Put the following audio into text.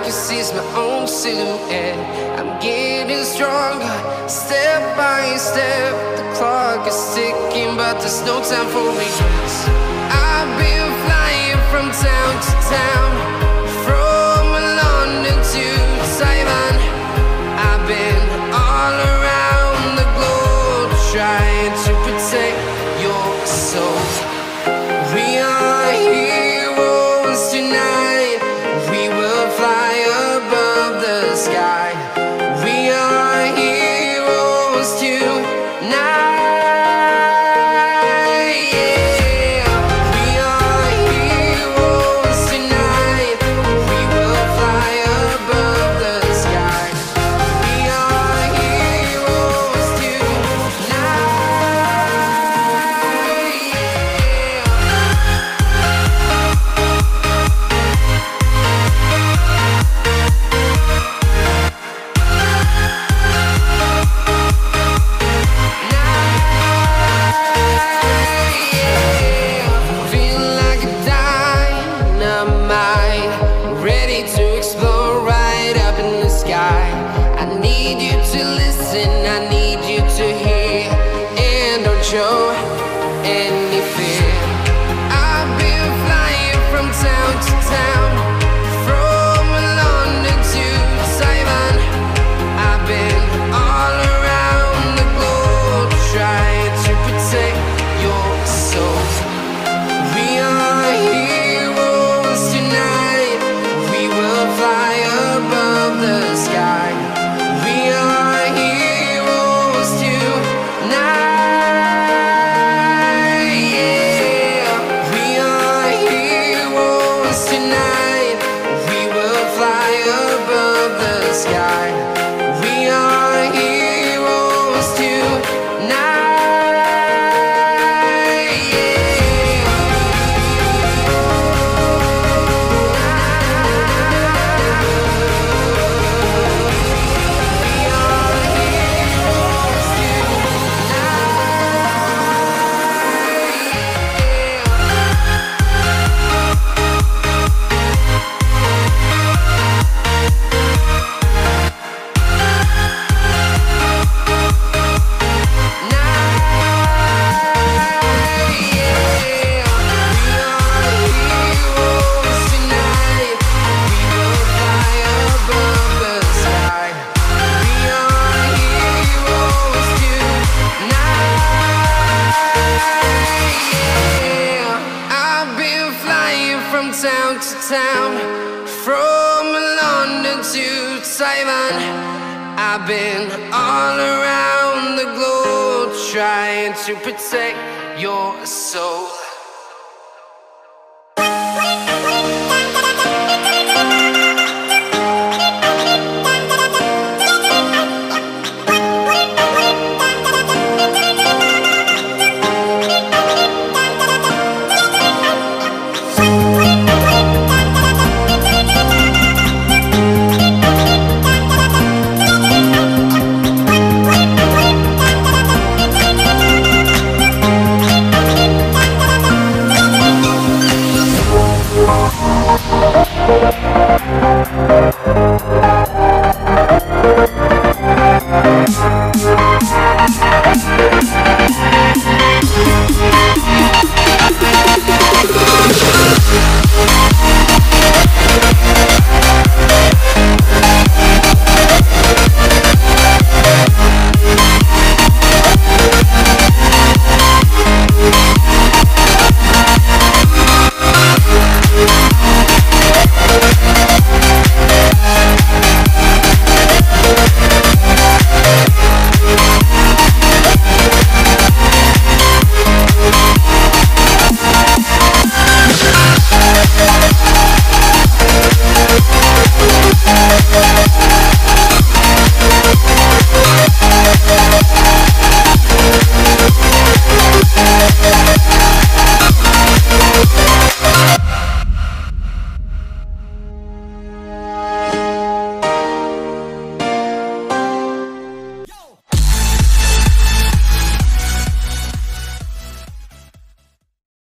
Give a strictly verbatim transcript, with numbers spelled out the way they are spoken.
can see it's my own silhouette. I'm getting stronger, step by step. The clock is ticking, but there's no time for regrets. I've been flying from town to town, from London to Taiwan. I've been all around the globe, trying to protect your soul. We are heroes tonight. We will fly above the sky. We are heroes tonight. Yeah. We are heroes tonight. We will fly above the sky. We are heroes tonight. Feeling like a dynamite, ready to explode right up in the sky. I need you to listen, I need you to hear, and don't show any fear. I've been flying from town to town, from London to Taiwan. I've been all around the globe, trying to protect your soul. We are heroes tonight. We will fly above the sky. We are heroes tonight. Yeah. We are heroes tonight. We will fly above the sky. We are heroes tonight. Yeah. We are heroes tonight. We will fly above the sky. We are heroes tonight. Yeah. I've been flying from town to town, from London to Taiwan. I've been all around the globe, trying to protect your soul.